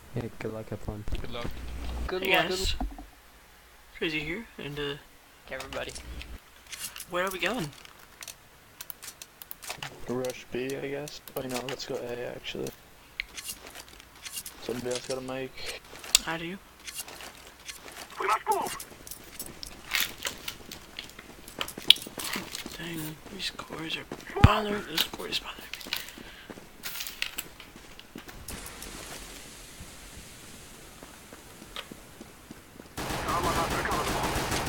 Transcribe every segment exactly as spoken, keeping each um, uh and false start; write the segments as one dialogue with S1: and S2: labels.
S1: Hey, good luck, have fun.
S2: Good luck.
S3: Good
S4: Hey
S3: luck.
S4: guys, Crazy here, and uh,
S3: Good everybody.
S4: where are we going?
S2: Rush B, I guess. Oh no, let's go A actually. Somebody else got a mic.
S4: I do.
S5: We must move!
S4: Dang, these cores are bothering. This cord is bothering me.
S5: Someone must recover the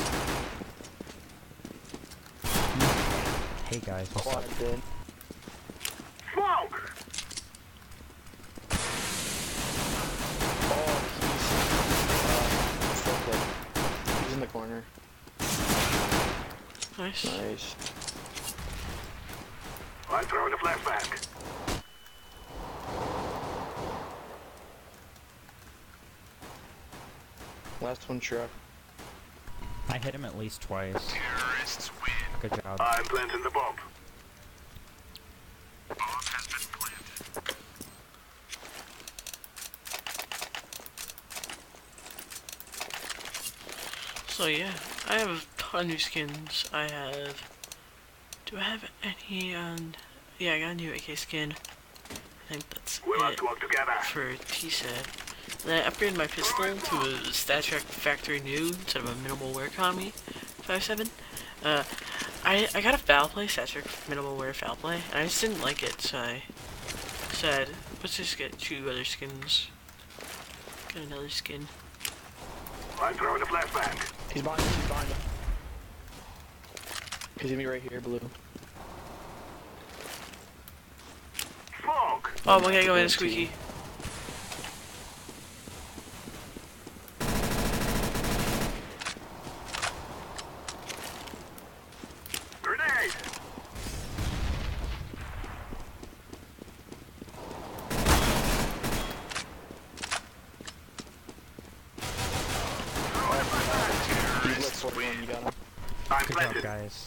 S5: bomb.
S1: Hey guys, what's up?
S2: Quiet then.
S5: Smoke!
S2: Oh, he's uh, like, he's in the corner.
S4: Nice.
S2: Nice.
S5: I'm throwing a flashbang.
S2: Last one truck.
S1: I hit him at least twice.
S5: Terrorists win.
S1: Good job.
S5: I'm planting the bomb.
S4: So yeah, I have a ton of new skins. I have. Do I have any on? Yeah, I got a new A K skin. I think that's
S5: We
S4: it
S5: must work together.
S4: for T-Set. Then I upgraded my pistol to a Stat Trek Factory New instead of a Minimal Wear Kami five seven. Uh, I I got a foul play Stat Trek Minimal Wear foul play, and I just didn't like it, so I said, let's just get two other skins. Get another skin.
S5: I'm throwing a flashbang.
S2: He's behind us, he's behind us. He's gonna be right here, blue.
S5: Smoke!
S4: Oh, one guy going in squeaky.
S5: Grenade!
S2: He's lit forty-one, you got him.
S5: I'm
S1: Good job,
S5: planted.
S1: guys.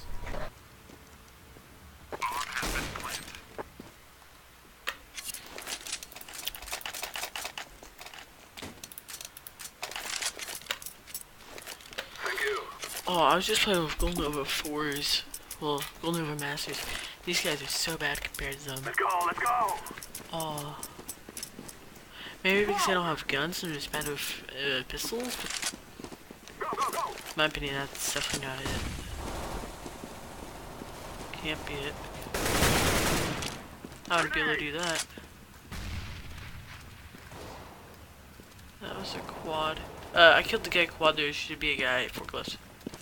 S5: Thank you.
S4: Oh, I was just playing with Golden Nova fours. Well, Golden Nova Masters. These guys are so bad compared to them.
S5: Let's go, let's go!
S4: Oh. Maybe because they don't have guns and they're just bad with uh, pistols, but
S5: Go, go, go!
S4: in my opinion, that's definitely not it. Can't be it. I would be able to do that. That was a quad. Uh, I killed the guy quad. There should be a guy at forklift.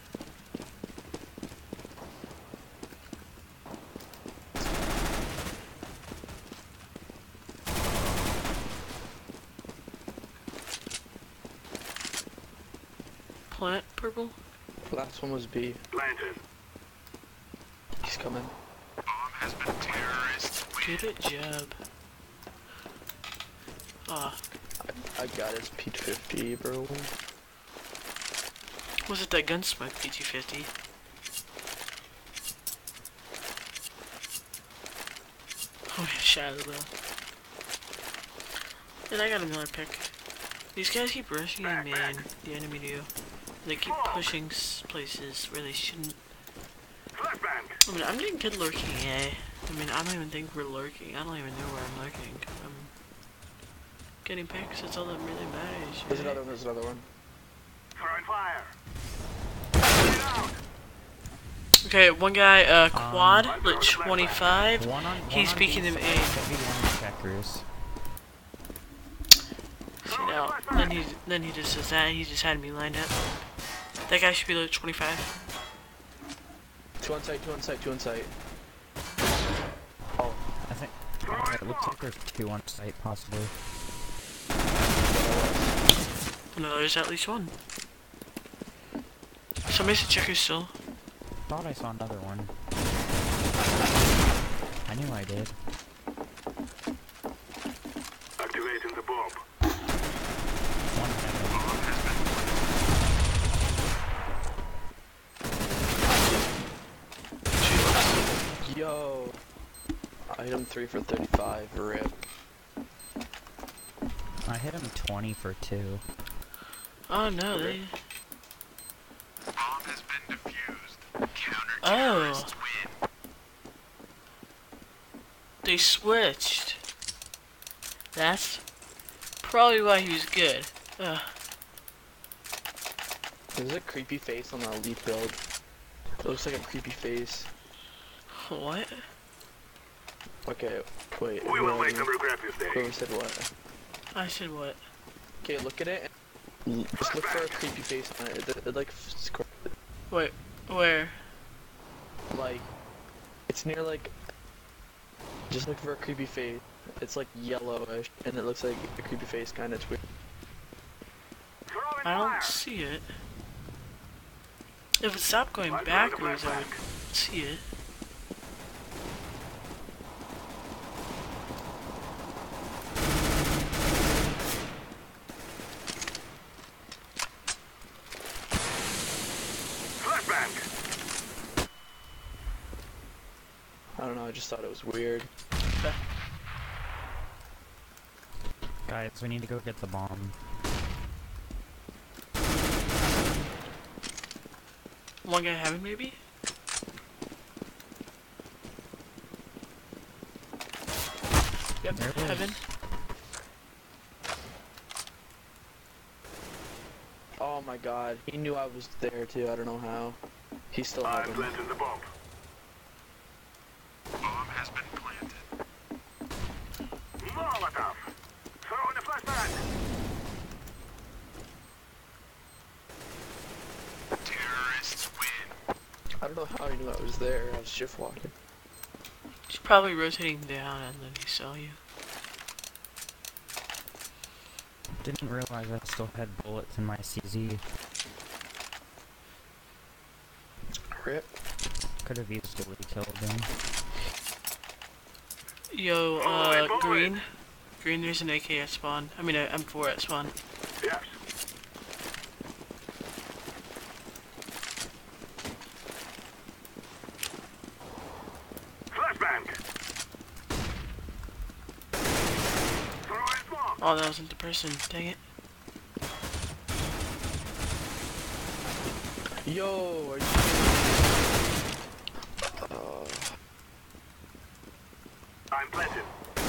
S4: Plant purple.
S2: Last one was B.
S5: Planted.
S2: He's coming.
S5: Bomb has been terrorists win.
S4: Good job. Ah,
S2: I got his P fifty, bro.
S4: was it that Gunsmoke P two fifty? Oh yeah, Shadow though. And I got another pick. These guys keep rushing in, man. The enemy do. They keep pushing s places where they shouldn't.
S5: Flashbang!
S4: I mean, I'm getting good lurking, eh? I mean, I don't even think we're lurking. I don't even know where I'm lurking. I'm getting picks. That's all that really matters.
S2: There's
S4: right?
S2: another one, there's another one.
S5: Throwing fire. Get out!
S4: Okay, one guy, uh, quad,
S5: Um,
S4: lit twenty-five.
S1: One on, one
S4: He's
S1: on
S4: peeking
S1: B
S4: him
S1: side,
S4: in.
S1: heavy on checkers.
S4: See now, then he, then he just says that. He just had me lined up. That guy should be lit twenty-five.
S2: Two on site, two on site, two on site. Oh,
S1: I think uh, it looks like there's two on site, possibly.
S4: No, there's at least one. Somebody's a checker still.
S1: Thought I saw another one. I knew I did.
S5: Activating the bomb.
S1: One heaven.
S2: yo. Item three for thirty-five, rip.
S1: I hit him twenty for two.
S4: Oh no, they.
S5: Bomb has been defused. Counter
S4: Oh.
S5: terrorists win.
S4: They switched. That's probably why he was good. Ugh.
S2: There's a creepy face on the elite build. It looks like a creepy face.
S4: What?
S2: Okay, wait.
S5: We will
S2: whoever-
S5: make them regret this day.
S2: Whoever said what?
S4: I said what?
S2: Okay, look at it. And just look for a creepy face on it. It, it, it like, sc-
S4: Wait, where?
S2: like, it's near like. Just look for a creepy face. It's like yellowish, and it looks like a creepy face, kind of. It's weird.
S5: Throwing
S4: I
S5: fire.
S4: don't see it. If it stopped going backwards, I would see it.
S5: Flashbang.
S2: I don't know. I just thought it was weird.
S1: Guys, we need to go get the bomb.
S4: One guy having maybe? Yep,
S1: There it is.
S4: heaven.
S2: Oh my god, he knew I was there too. I don't know how. He still
S5: I'm
S2: having.
S5: planting the bomb. Bomb has been planted. Molotov. Throwing the flashbang. Terrorists win.
S2: I don't know how he knew I was there. I was shift walking.
S4: He's probably rotating down and then he saw you.
S1: Didn't realize I still had bullets in my C Z.
S2: Rip.
S1: Could have easily killed him.
S4: Yo,
S5: Forward,
S4: uh,
S5: forward.
S4: green. Green, there's an A K at spawn. I mean, a M four at spawn.
S5: Yes. Flashbang. Throwing smoke.
S4: Oh, that wasn't the person. Dang it.
S2: Yo, are you? Uh,
S5: I'm planted.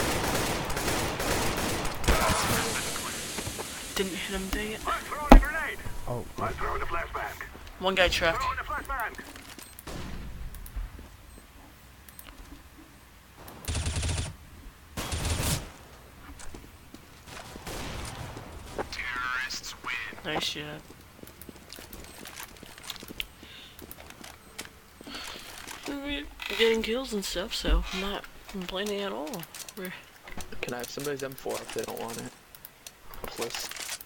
S4: Didn't hit him, dang it.
S5: I'm throwing a grenade.
S1: Oh,
S5: I'm throwing a flashbang.
S4: One guy trapped.
S5: Throwing a flashbang. Terrorists win.
S4: Nice shot. We're getting kills and stuff, so I'm not complaining at all. We're
S2: can I have somebody's M four if they don't want it? Plus.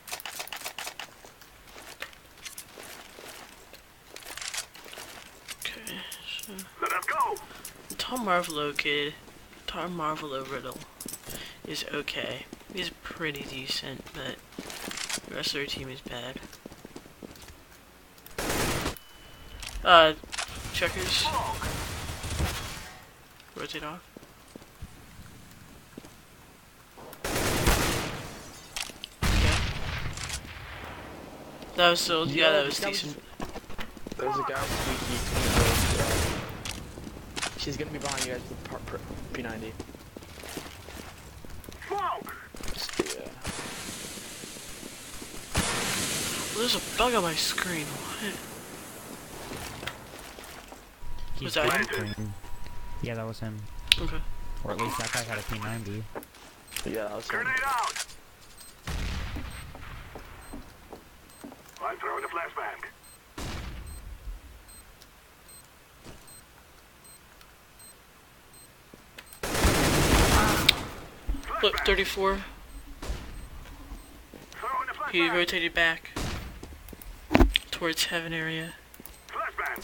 S4: okay. So
S5: Let us go.
S4: Tom Marvolo kid, Tom Marvolo Riddle is okay. He's pretty decent, but the rest of their team is bad. Uh, checkers.
S5: Smoke.
S4: Rotate off. Okay. That was still, yeah,
S2: Yo,
S4: that was
S2: that was-
S4: decent.
S2: There's a guy squeaky. Uh, she's gonna be behind you guys with par- par- P ninety.
S5: Smoke.
S2: Yeah.
S4: Well, there's a bug on my screen. What?
S1: he's
S4: Was that
S1: getting green. Yeah, that was him.
S4: Okay.
S1: Or at least that guy had a P ninety.
S2: Yeah, that was him.
S5: Grenade out. I'm throwing a flashbang.
S4: Look,
S5: Flashbang.
S4: thirty-four.
S5: Throwing a flashbang.
S4: He rotated back towards heaven area.
S5: Flashbang.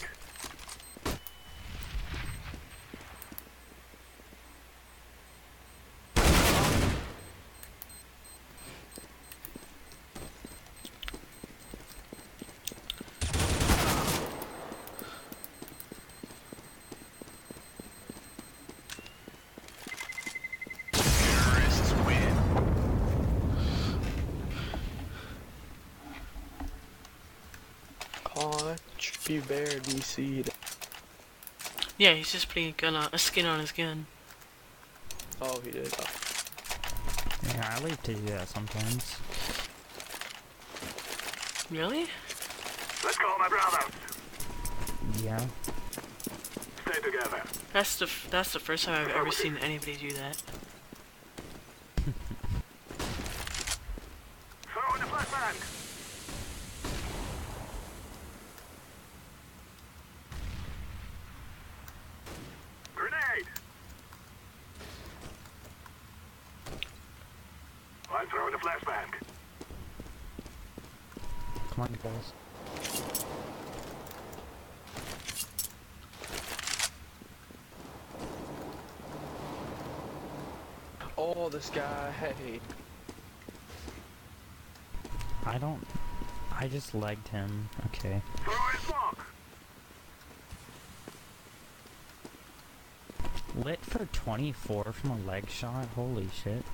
S5: Terrorists win.
S2: Watch be bear D C'd.
S4: Yeah, he's just putting a gun on, a skin on his gun.
S2: Oh, he did. Oh.
S1: Yeah, I like to do that sometimes.
S4: Really?
S5: Let's go, my brothers.
S1: Yeah.
S5: Stay together.
S4: That's the f that's the first time I've ever seen anybody do that.
S5: Throw in the flashbang. Grenade. I'm throwing the flashbang.
S1: Come on, guys.
S2: Oh, this guy. Hey.
S1: I don't... I just legged him. Okay.
S5: Throw in smoke.
S1: Lit for twenty-four from a leg shot? Holy shit.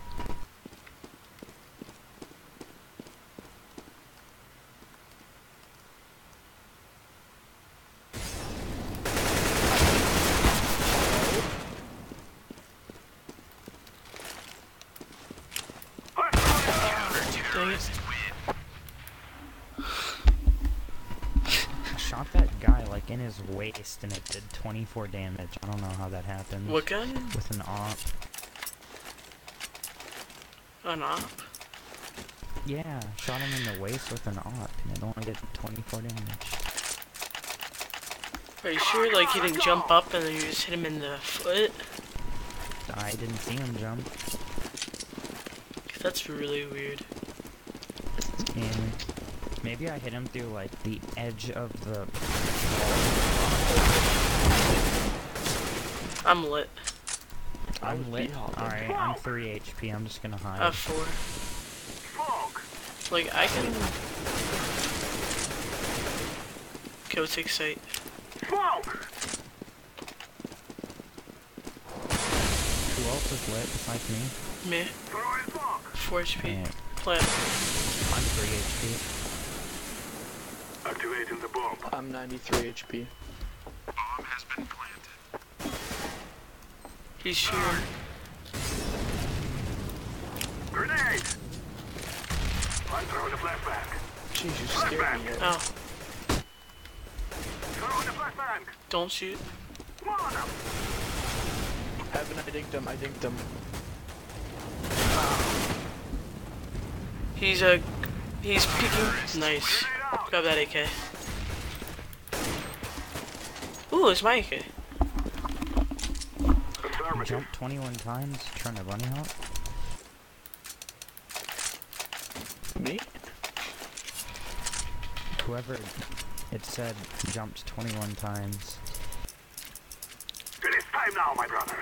S5: I'm throwing it.
S4: Dang it.
S1: I shot that guy like in his waist and it did twenty-four damage. I don't know how that happened.
S4: What gun?
S1: With an op.
S4: An op?
S1: Yeah, shot him in the waist with an op and it only did twenty-four damage.
S4: Are you sure, like, he didn't jump up and then you just hit him in the foot?
S1: I didn't see him jump.
S4: 'Cause that's really weird.
S1: And maybe I hit him through like the edge of the...
S4: I'm lit.
S2: I was
S1: I'm lit.
S2: B-hopping.
S1: Alright, I'm three H P. I'm just gonna hide.
S4: I have four.
S5: Smoke.
S4: Like, I can... Go take sight.
S5: Smoke.
S1: Who else is lit besides me?
S4: Me.
S5: Throw in smoke.
S4: four H P.
S1: Yeah,
S4: Plant.
S1: I'm three H P.
S5: Activating the bomb.
S2: I'm ninety-three H P.
S5: Bomb has been planted.
S4: He's shooting.
S5: Grenade. I'm throwing the flashbang.
S2: Jeez, you scared me.
S4: Oh,
S5: Throw in the flashbang.
S4: don't shoot.
S5: Come on up.
S2: Heaven, I dinked him. I dinked him.
S4: He's, uh, he's peeking. Nice.
S5: Grenade out.
S4: Grab that A K. Ooh, it's my A K.
S5: Affirmative.
S1: Jumped twenty-one times trying to bunny hop.
S2: Me?
S1: Whoever it said jumped twenty-one times.
S5: It is time now, my brothers.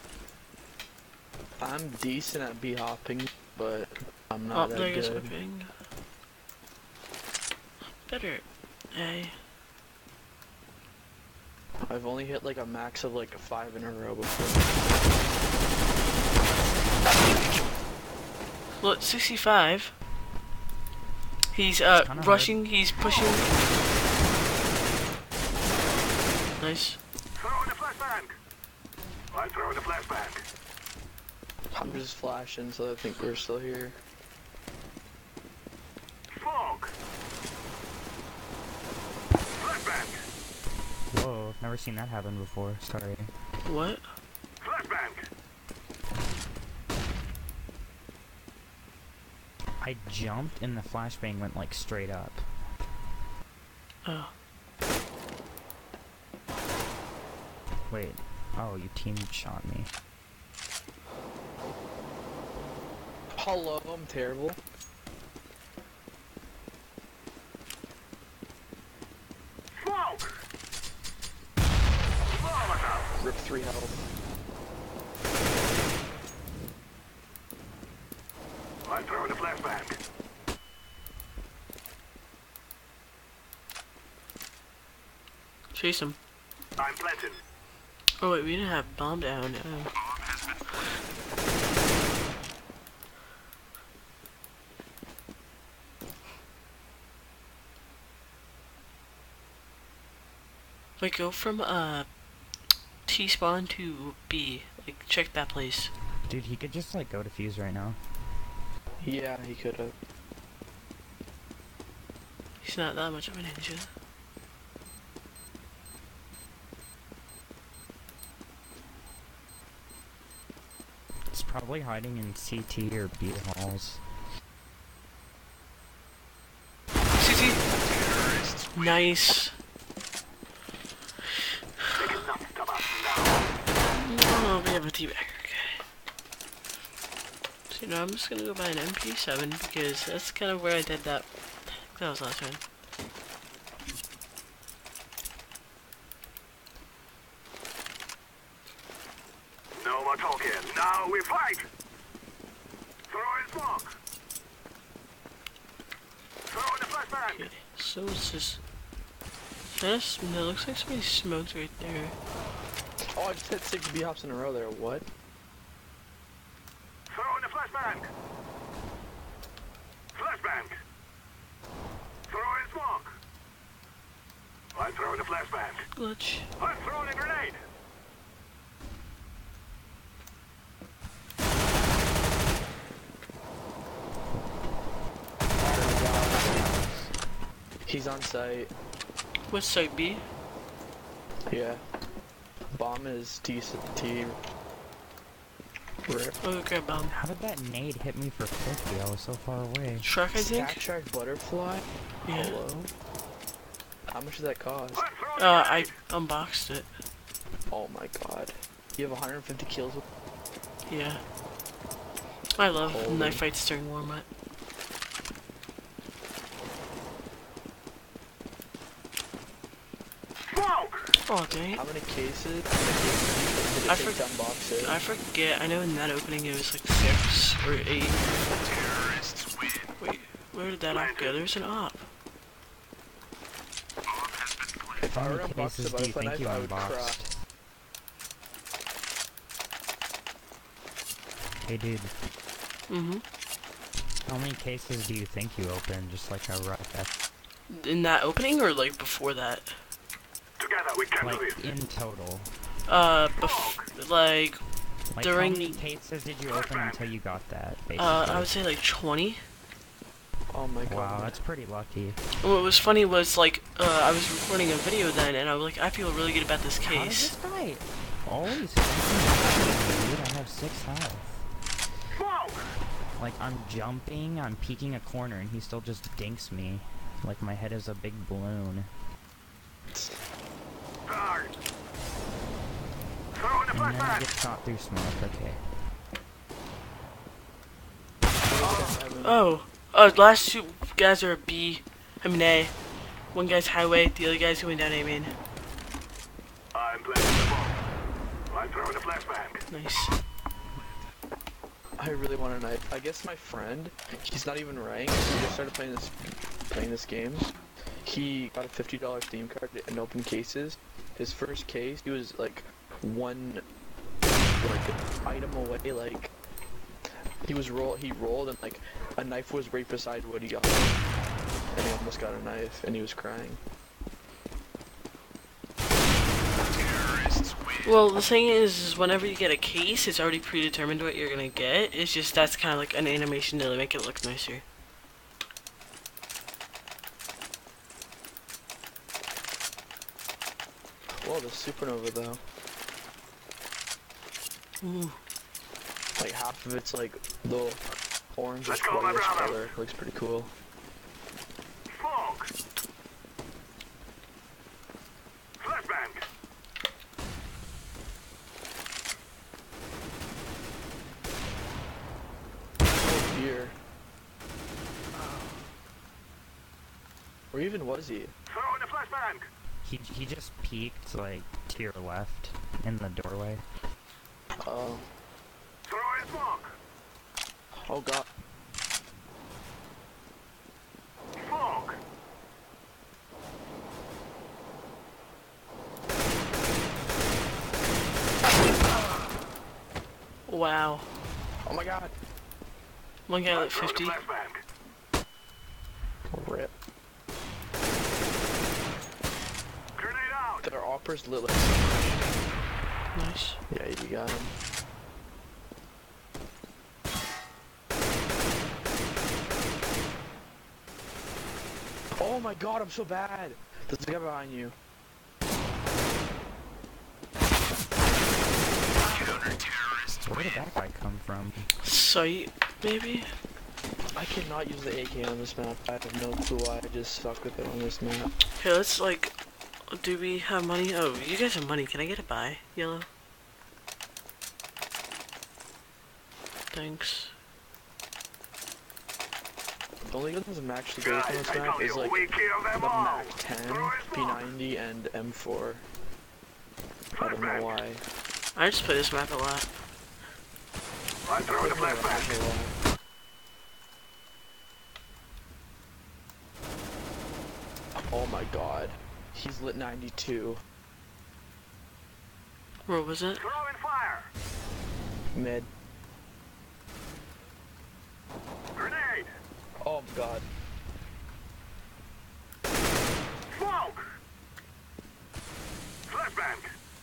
S2: I'm decent at b-hopping, but I'm
S4: Oh,
S2: not
S4: there
S2: that
S4: goes my
S2: good.
S4: ping. Better. A.
S2: I've only hit like a max of like five in a row before.
S4: Look, sixty-five. He's, uh,
S1: kinda
S4: rushing, he's pushing. Nice.
S5: Throw in the flashbang. I'm throwing the flashbang.
S2: I'm just flashing, so I think we're still here.
S5: Smoke. Flashbang.
S1: Whoa, I've never seen that happen before. Sorry.
S4: What?
S5: Flashbang.
S1: I jumped and the flashbang went like straight up.
S4: Oh.
S1: Wait. Oh, you team shot me.
S2: Hello, I'm terrible.
S5: Smoke. Molotov.
S2: Rip three health.
S5: I'm throwing the flashbang.
S4: Chase him.
S5: I'm planting.
S4: Oh wait, we didn't have bomb down. Oh.
S5: Bomb has been
S4: Like, go from, uh, T-spawn to B. Like, check that place.
S1: Dude, he could just like go to fuse right now.
S2: Yeah, he could have.
S4: He's not that much of a ninja.
S1: It's probably hiding in C T or B halls.
S4: C T! Nice.
S5: They cannot stop us now.
S4: Oh, we have a teabagger, okay. So, you know, I'm just gonna go buy an M P seven because that's kind of where I did that. That was last time.
S5: No more talking. Now we fight. Throw in smoke. Throw in the flashbang.
S4: Okay, so it's just. That's, no, it looks like somebody smoked right there.
S2: Oh, I just hit six B hops in a row there. What?
S5: Throw in the flashbang. Flashbang. Throw in smoke. I'm throwing the flashbang.
S4: Glitch.
S5: I'm throwing a grenade.
S2: He's on site.
S4: What's site B?
S2: Yeah. Bomb is T. T. Rare.
S4: Oh, grab bomb.
S1: How did that nade hit me for fifty? I was so far away.
S4: Truck, I think?
S2: Stack Track Butterfly?
S4: Yeah.
S2: Hello? How much does that cost?
S5: I'm throwing
S4: Uh,
S5: a
S4: I
S5: grenade.
S4: unboxed it.
S2: Oh my god. You have one hundred fifty kills with.
S4: Yeah. I love
S2: Holy.
S4: knife fights during warm-up.
S5: Smoke.
S4: Oh, dang it.
S2: How many cases? How many cases did it
S4: I
S2: take
S4: for-
S2: to unbox it?
S4: I forget. I know in that opening it was like six or eight.
S5: Terrorists win.
S4: Wait, where did that op go? There's an op.
S2: If I
S1: How
S2: were
S1: many
S2: to unbox
S1: cases
S2: the
S1: do you
S2: butterfly
S1: think
S2: knife,
S1: you
S2: I would cry.
S1: unboxed? Hey dude,
S4: Mm-hmm.
S1: how many cases do you think you opened? Just like a rough estimate.
S4: In that opening or like before that?
S5: Together we can do
S1: Like
S5: this.
S1: in total.
S4: Uh, bef- like,
S1: Like
S4: During-
S1: how many cases did you open until you got that? Basically?
S4: uh, I would say like twenty.
S2: Oh my god.
S1: Wow, that's pretty lucky.
S4: And what was funny was like, uh, I was recording a video then and I was like, I feel really good about this
S1: How did
S4: case.
S1: this guy always fucking dude? I have six health.
S5: Smoke.
S1: Like I'm jumping, I'm peeking a corner, and he still just dinks me. Like my head is a big balloon.
S5: Guard. Throw in the
S1: And then I
S5: flashbang.
S1: get shot through smoke, okay.
S4: Oh, uh, last two guys are B. I mean A. One guy's highway, the other guy's going down A main.
S5: I'm playing the ball. I'm throwing the flashbang.
S4: Nice.
S2: I really want a knife. I guess my friend, he's not even ranked. He just started playing this, playing this game. He got a fifty dollar Steam card and opened cases. His first case, he was like one like item away. Like he was roll, he rolled and like a knife was right beside what he got, and he almost got a knife, and he was crying.
S4: Well, the thing is, is whenever you get a case, it's already predetermined what you're gonna get. It's just that's kind of like an animation to make it look nicer.
S2: Whoa, the supernova though.
S4: Ooh.
S2: Like half of it's like the orange
S5: Let's go, my
S2: whitish
S5: brother.
S2: color. Looks pretty cool.
S5: Smoke. Flashbang.
S2: Oh dear. Where even was he?
S5: Throw in the flashbang.
S1: He he just peeked like to your left in the doorway.
S2: Oh.
S5: Throw in smoke.
S2: Oh god.
S5: Smoke.
S4: Wow.
S2: Oh my god.
S4: One guy
S5: I'm
S4: like
S5: throwing the
S4: fifty.
S5: flashbang.
S2: Rip.
S5: Grenade out.
S2: There are Viper's lit like.
S4: Nice.
S2: Yeah, you got him. Oh my god, I'm so bad. There's a guy behind you.
S1: Where did that guy come from?
S4: Sight, maybe?
S2: I cannot use the A K on this map. I have no clue why I just suck with it on this map.
S4: Hey, let's like, do we have money? Oh, you guys have money. Can I get a buy? Yellow? Thanks.
S2: The only guns I'm actually good with on
S5: Guys,
S2: this
S5: I
S2: map
S5: tell
S2: is
S5: you,
S2: like
S5: we kill them
S2: the
S5: all.
S2: Mac ten, P ninety, and M four. I don't know why.
S4: I just play this map a lot.
S5: I throw the flashback.
S2: Oh my god. He's lit ninety-two.
S4: Where was it?
S5: Throwing fire.
S2: Mid.
S5: Grenade.
S2: Oh my god.
S5: Smoke. Flashbang.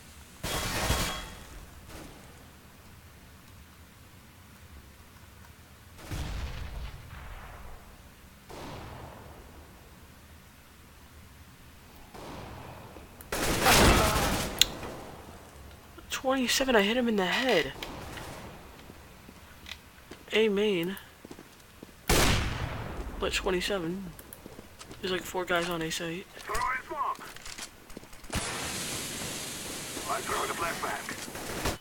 S4: twenty-seven, I hit him in the head. A main. But twenty-seven. There's like four guys on A site.
S5: Throwing smoke. I throw the flashback.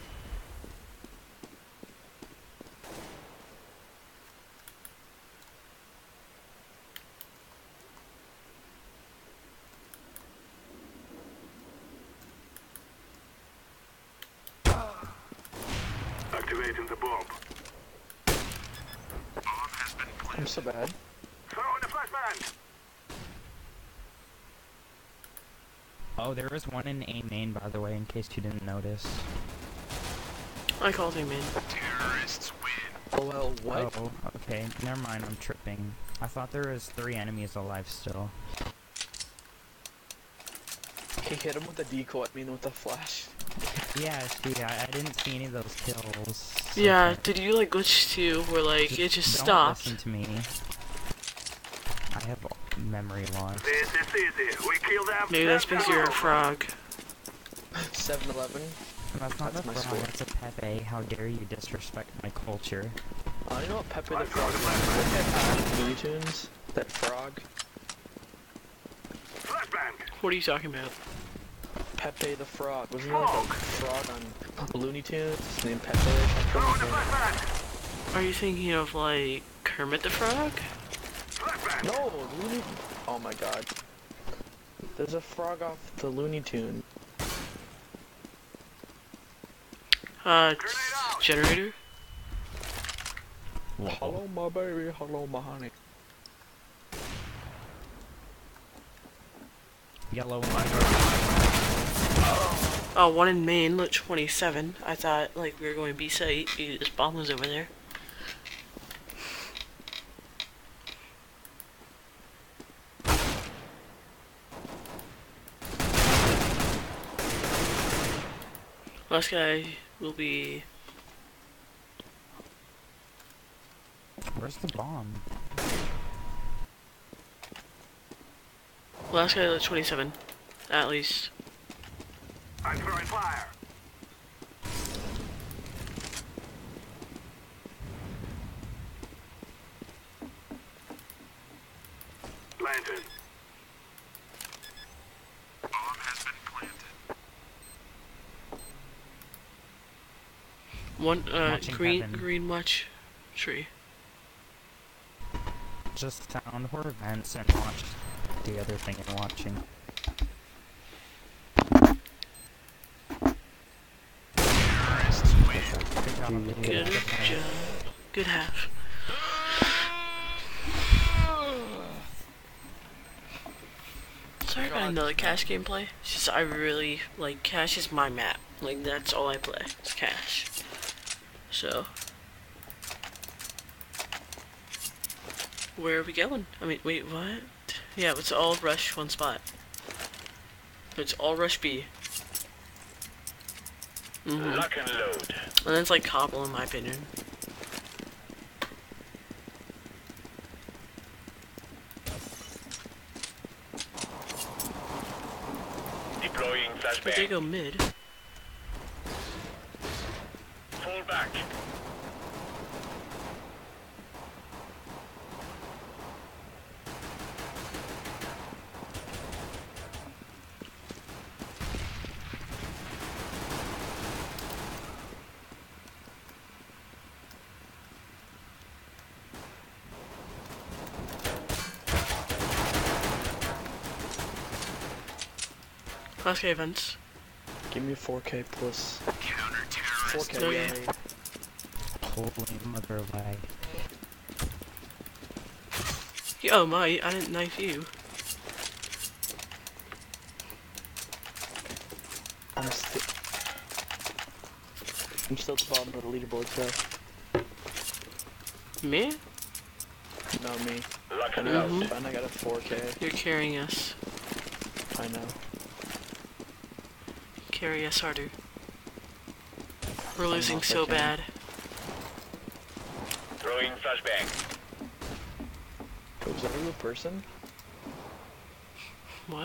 S5: Activating the bomb.
S2: I'm so bad.
S5: Throwing the flashbang.
S1: Oh, there was one in A main, by the way, in case you didn't notice.
S4: I called him in.
S5: Terrorists win.
S2: Oh well, what?
S1: Oh, okay. Never mind, I'm tripping. I thought there was three enemies alive still.
S2: He hit him with a decoy, I mean with a flash.
S1: Yeah, see, I, I didn't see any of those kills. So
S4: Yeah, did you like glitch too, where like it just
S1: don't
S4: stopped?
S1: listen to me. I have memory loss.
S5: This is easy. We kill them.
S4: Maybe that's because you're a frog.
S2: seven eleven.
S1: That's not
S2: That's
S1: a
S2: my
S1: frog,
S2: score.
S1: that's a Pepe. How dare you disrespect my culture?
S2: I don't know what Pepe
S5: I
S2: the
S5: throw
S2: Frog
S5: the
S2: is. Looney Tunes? That frog?
S5: flashbang.
S4: What are you talking about?
S2: Pepe the Frog. Wasn't there like a frog on Looney Tunes named Pepe or
S5: Throwing the
S2: something?
S5: flashbang.
S4: Are you thinking of like Kermit the Frog?
S5: Flashbang.
S2: No, Looney... Oh my god. There's a frog off the Looney Tune.
S4: Uh,
S5: Grenade out.
S4: generator?
S1: Whoa.
S2: Hello my baby, hello my honey.
S1: Yellow one.
S4: Oh, one in main, lit twenty-seven. I thought like we were going B site. This bomb was over there. Last guy will be.
S1: Where's the bomb?
S4: Last guy lit twenty-seven, at least.
S5: I'm throwing fire. Planted. Bomb has been planted.
S4: One uh
S1: Watching
S4: green
S1: heaven.
S4: green watch tree.
S1: Just found horror vents and watched the other thing I'm watching.
S5: Terrorists win.
S1: Good job.
S4: Good job. Good half. Sorry about another Cash gameplay. It's just I really like Cash is my map. Like that's all I play. It's Cash. So where are we going? I mean, wait, what? Yeah, it's all rush one spot. It's all rush B. Mm-hmm.
S5: Lock and load.
S4: And then it's like Cobble in my opinion.
S5: Deploying
S4: But they
S5: flashbang.
S4: go mid.
S5: Fall back.
S4: Last K events.
S2: Give me four K plus. four K,
S4: Okay.
S2: yeah.
S1: Holy mother lag.
S4: Yo, my, I didn't knife you.
S2: I'm still. I'm still at the bottom of the leaderboard, so.
S4: Me?
S2: Not me.
S5: Lock and
S2: And I,
S5: load.
S2: got, and I got a four K.
S4: You're carrying us.
S2: I know.
S4: Carry us harder. We're
S2: I'm
S4: losing
S2: off
S4: so
S2: again.
S4: bad.
S5: Throwing flashbang.
S2: Wait, was that a real person?
S4: What?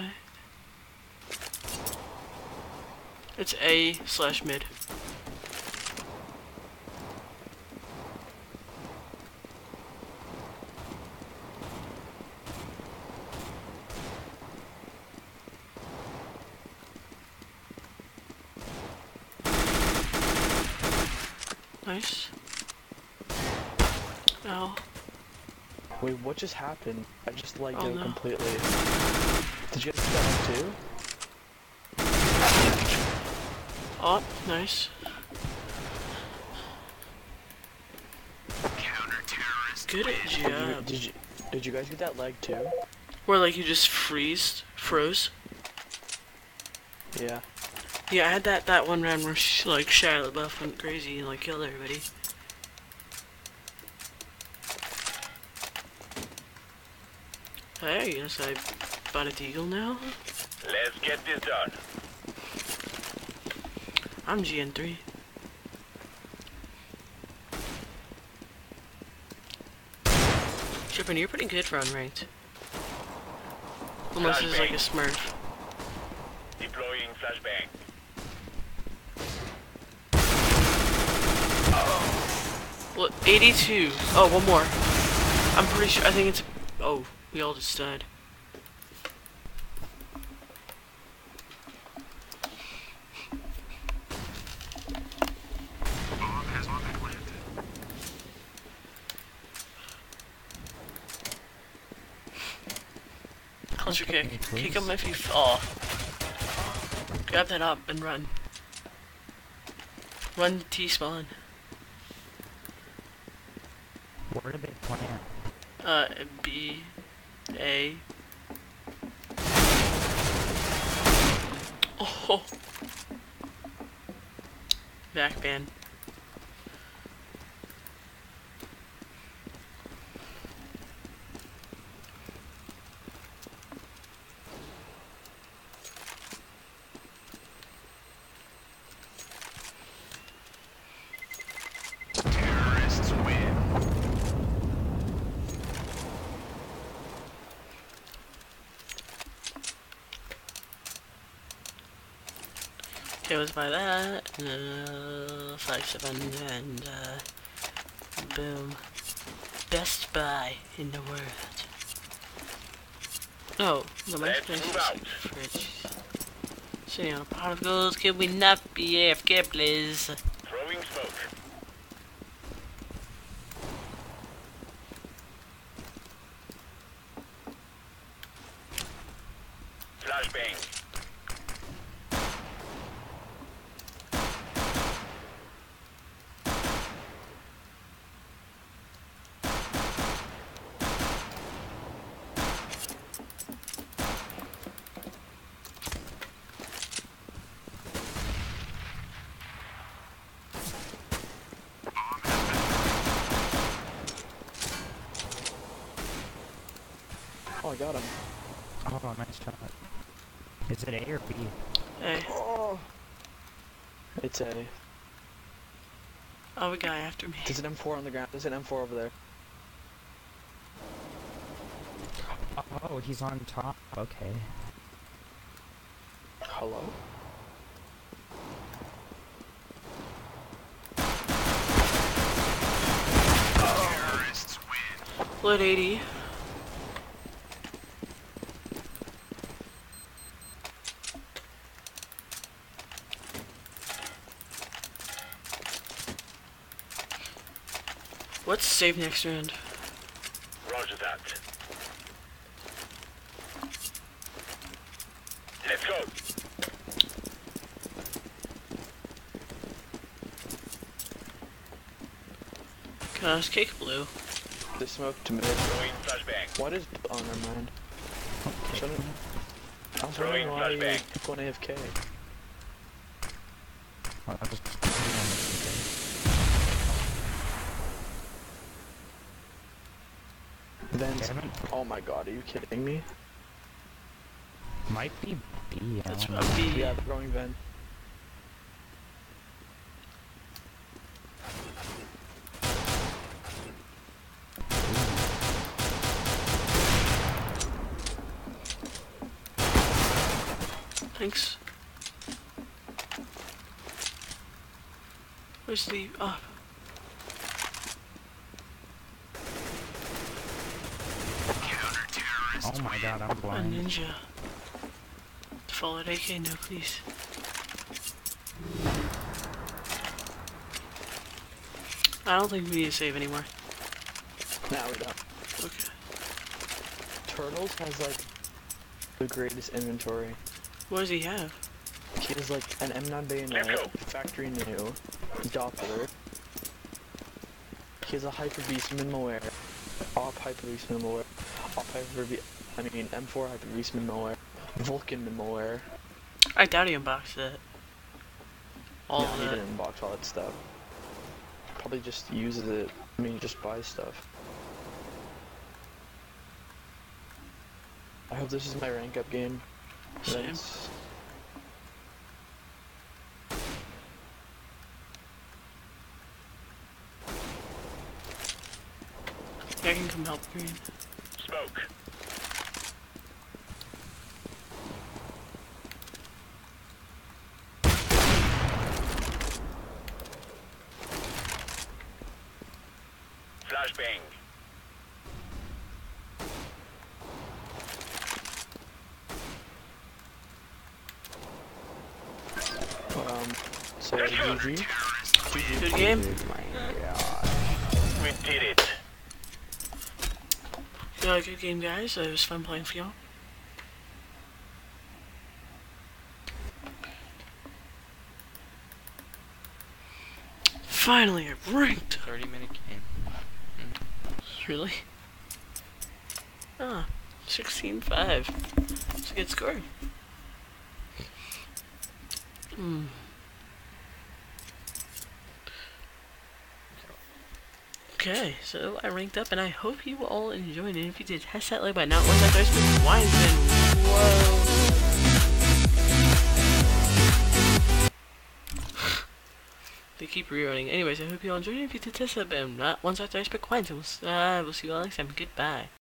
S4: It's A slash mid. Nice. Ow.
S2: Wait, what just happened? I just lagged
S4: Oh,
S2: out
S4: no.
S2: completely. Did you guys see that one too?
S4: Oh, nice. Good
S2: Did you,
S4: job.
S2: did you did you guys get that lag too?
S4: Where like you just freeze, froze.
S2: Yeah.
S4: Yeah, I had that that one round where sh like Shia LaBeouf went crazy and like killed everybody. Hey, yes, I bought a Deagle now.
S5: Let's get this done.
S4: I'm G N three. Trippin', you're pretty good for unranked. Unless it's like a Smurf.
S5: Deploying flashbang.
S4: Well, eighty-two. Oh, one more. I'm pretty sure. I think it's. Oh, we all just died. Culture kick. Kick him if you fall. Grab that up and run. Run T spawn.
S1: Where did they plant?
S4: Uh, B, A. Oh. Back ban.
S5: Terrorists win.
S4: Okay, let's buy that. Uh, five seven and uh, boom. Best buy in the world. Oh, the
S5: Let's
S4: place
S5: move
S4: is
S5: out.
S4: like fridge. Sitting on a pot of gold. Can we not be A F K, please?
S5: Throwing smoke. Flashbang.
S2: Oh, I got him.
S1: Oh, nice shot. Is it A or B?
S4: Hey,
S2: Oh. It's a.
S4: oh, a guy after me.
S2: There's an M four on the ground. There's an M four over there.
S1: Oh, he's on top. Okay.
S2: Hello?
S4: Split eighty. Let's save next round.
S5: Roger that. Let's go.
S4: Cause cake blue.
S2: They smoked mid.
S5: Throwing flashbang.
S2: What is? Oh, never mind.
S1: Okay.
S2: Shouldn't. I was
S5: Throwing
S2: wondering why you
S5: flashbang.
S2: took one A F K.
S1: Well, I was
S2: Then.
S1: Devin?
S2: Oh my god, are you kidding me?
S1: Might be B. I
S4: That's
S1: don't
S4: a
S1: know.
S4: B.
S2: Yeah, they're going Ven.
S4: Thanks. Where's the oh
S1: Oh my god, I'm
S4: a
S1: blind.
S4: ninja? Followed A K, no please. I don't think we need to save anymore.
S2: Nah, we don't.
S4: Okay.
S2: Turtles has like the greatest inventory.
S4: What does he have?
S2: He has like an M nine bayonet, factory new, Doppler. He has a Hyper Beast Minmalware, Op Hyper Beast Minmalware, Op Hyper Beast, I mean M four Hyper Beast Minmalware, Vulcan Minmalware.
S4: I doubt he unboxed that. All
S2: No,
S4: of
S2: he
S4: that.
S2: didn't unbox all that stuff. Probably just uses it. I mean, just buys stuff. I hope this is my rank up game.
S4: Same.
S2: That's-
S4: I can come help green.
S5: Smoke. Flashbang.
S2: Um, so G G.
S4: Good game.
S1: Oh my god.
S5: We did it.
S4: Yeah, good game, guys. It was fun playing for y'all. Finally, I ranked.
S3: thirty minute game.
S4: Really? Ah, sixteen five. It's a good score. Hmm. Okay, so I ranked up, and I hope you all enjoyed it. If you did, test that like button. Not once I first been Winesman. Whoa. They keep rerunning. Anyways, I hope you all enjoyed it. If you did, test that button. Not once after I speak Winesman. Uh, we'll see you all next time. Goodbye.